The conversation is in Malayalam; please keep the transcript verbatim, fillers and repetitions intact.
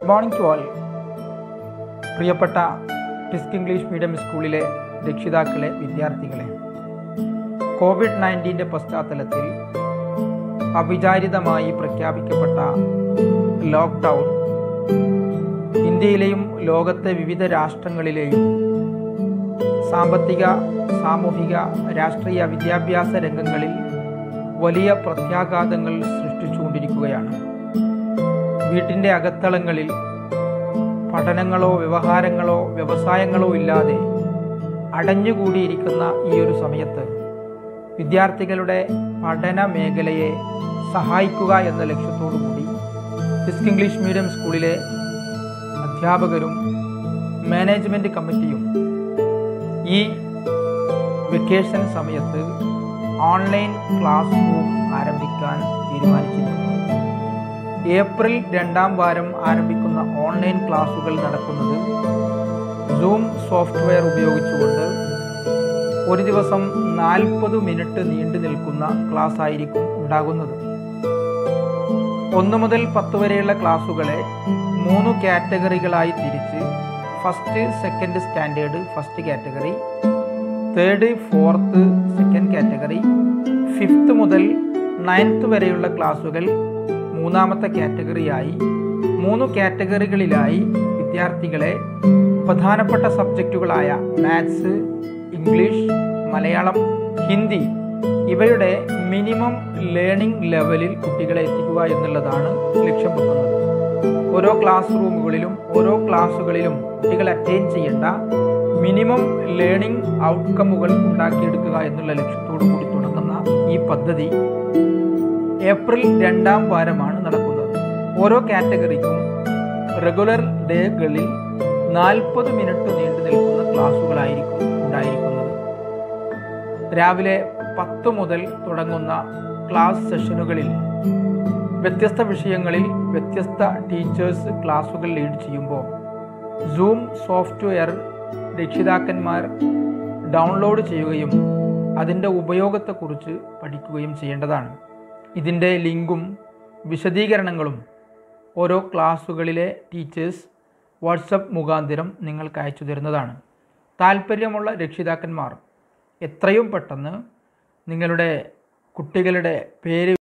Morning to all. പ്രിയപ്പെട്ട ടിസ്ക് ഇംഗ്ലീഷ് മീഡിയം സ്കൂളിലെ രക്ഷിതാക്കളെ, വിദ്യാർത്ഥികളെ, കോവിഡ് നയൻറ്റീൻ്റെ പശ്ചാത്തലത്തിൽ അവിചാരിതമായി പ്രഖ്യാപിക്കപ്പെട്ട ലോക്ക്ഡൗൺ ഇന്ത്യയിലെയും ലോകത്തെ വിവിധ രാഷ്ട്രങ്ങളിലെയും സാമ്പത്തിക, സാമൂഹിക, രാഷ്ട്രീയ, വിദ്യാഭ്യാസ രംഗങ്ങളിൽ വലിയ പ്രത്യാഘാതങ്ങൾ സൃഷ്ടിച്ചുകൊണ്ടിരിക്കുകയാണ്. വീട്ടിൻ്റെ അകത്തളങ്ങളിൽ പഠനങ്ങളോ വ്യവഹാരങ്ങളോ വ്യവസായങ്ങളോ ഇല്ലാതെ അടഞ്ഞുകൂടിയിരിക്കുന്ന ഈ ഒരു സമയത്ത് വിദ്യാർത്ഥികളുടെ പഠന മേഖലയെ സഹായിക്കുക എന്ന ലക്ഷ്യത്തോടു കൂടി ടിസ്ക് ഇംഗ്ലീഷ് മീഡിയം സ്കൂളിലെ അധ്യാപകരും മാനേജ്മെൻറ്റ് കമ്മിറ്റിയും ഈ വെക്കേഷൻ സമയത്ത് ഓൺലൈൻ ക്ലാസ് റൂം ആരംഭിക്കാൻ തീരുമാനിച്ചിട്ടുണ്ട്. ഏപ്രിൽ രണ്ടാം വാരം ആരംഭിക്കുന്ന ഓൺലൈൻ ക്ലാസുകൾ നടക്കുന്നത് സൂം സോഫ്റ്റ്വെയർ ഉപയോഗിച്ചുകൊണ്ട് ഒരു ദിവസം നാൽപ്പത് മിനിറ്റ് നീണ്ടു നിൽക്കുന്ന ക്ലാസ് ആയിരിക്കും ഉണ്ടാകുന്നത്. ഒന്ന് മുതൽ പത്ത് വരെയുള്ള ക്ലാസുകളെ മൂന്ന് കാറ്റഗറികളായി തിരിച്ച് first, second standard first category, third, fourth second category, fifth മുതൽ നയൻത്ത് വരെയുള്ള ക്ലാസുകൾ മൂന്നാമത്തെ കാറ്റഗറിയായി മൂന്ന് കാറ്റഗറികളിലായി വിദ്യാർത്ഥികളെ പ്രധാനപ്പെട്ട സബ്ജക്റ്റുകളായ മാത്സ്, ഇംഗ്ലീഷ്, മലയാളം, ഹിന്ദി ഇവയുടെ മിനിമം ലേണിംഗ് ലെവലിൽ കുട്ടികളെ എത്തിക്കുക എന്നുള്ളതാണ് ലക്ഷ്യം വെക്കുന്നത്. ഓരോ ക്ലാസ് റൂമുകളിലും ഓരോ ക്ലാസ്സുകളിലും കുട്ടികൾ അറ്റൈൻ ചെയ്യേണ്ട മിനിമം ലേണിംഗ് ഔട്ട്കമ്മുകൾ ഉണ്ടാക്കിയെടുക്കുക എന്നുള്ള ലക്ഷ്യത്തോടു കൂടി തുടങ്ങുന്ന ഈ പദ്ധതി ഏപ്രിൽ രണ്ടാം വാരമാണ് നടക്കുന്നത്. ഓരോ കാറ്റഗറിക്കും റെഗുലർ ഡേകളിൽ നാൽപ്പത് മിനിറ്റ് നീണ്ടു നിൽക്കുന്ന ക്ലാസ്സുകളായിരിക്കും ഉണ്ടായിരിക്കുന്നത്. രാവിലെ പത്ത് മുതൽ തുടങ്ങുന്ന ക്ലാസ് സെഷനുകളിൽ വ്യത്യസ്ത വിഷയങ്ങളിൽ വ്യത്യസ്ത ടീച്ചേഴ്സ് ക്ലാസ്സുകൾ ലീഡ് ചെയ്യുമ്പോൾ സൂം സോഫ്റ്റ്വെയർ രക്ഷിതാക്കന്മാർ ഡൗൺലോഡ് ചെയ്യുകയും അതിൻ്റെ ഉപയോഗത്തെക്കുറിച്ച് പഠിക്കുകയും ചെയ്യേണ്ടതാണ്. ഇതിൻ്റെ ലിങ്കും വിശദീകരണങ്ങളും ഓരോ ക്ലാസ്സുകളിലെ ടീച്ചേഴ്സ് വാട്സപ്പ് മുഖാന്തരം നിങ്ങൾക്ക് അയച്ചു തരുന്നതാണ്. താൽപ്പര്യമുള്ള രക്ഷിതാക്കന്മാർ എത്രയും പെട്ടെന്ന് നിങ്ങളുടെ കുട്ടികളുടെ പേര്